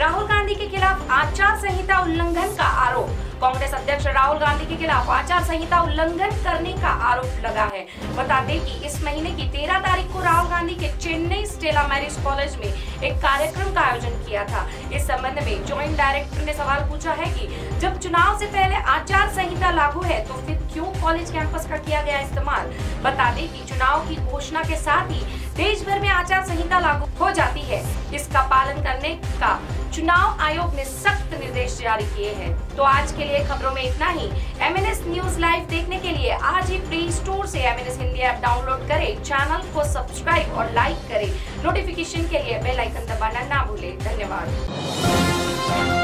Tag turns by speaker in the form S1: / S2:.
S1: राहुल गांधी के खिलाफ आचार संहिता उल्लंघन का आरोप। कांग्रेस अध्यक्ष राहुल गांधी के खिलाफ आचार संहिता उल्लंघन करने का आरोप लगा है। बता दें कि इस महीने की 13 तारीख को राहुल गांधी के चेन्नई स्टेला मैरिज कॉलेज में एक कार्यक्रम का आयोजन किया था। इस संबंध में ज्वाइंट डायरेक्टर ने सवाल पूछा है कि जब चुनाव से पहले आचार संहिता लागू है तो फिर क्यों कॉलेज कैंपस का किया गया इस्तेमाल। बता दें कि चुनाव की घोषणा के साथ ही देश भर में आचार संहिता लागू हो जाती है। इसका पालन करने का चुनाव आयोग ने सख्त निर्देश जारी किए हैं। तो आज के लिए खबरों में इतना ही। MNS न्यूज लाइव देखने के लिए आज ही प्ले स्टोर से MNS हिंदी ऐप डाउनलोड करें, चैनल को सब्सक्राइब और लाइक करें। नोटिफिकेशन के लिए बेल आइकन दबाना ना भूलें। धन्यवाद।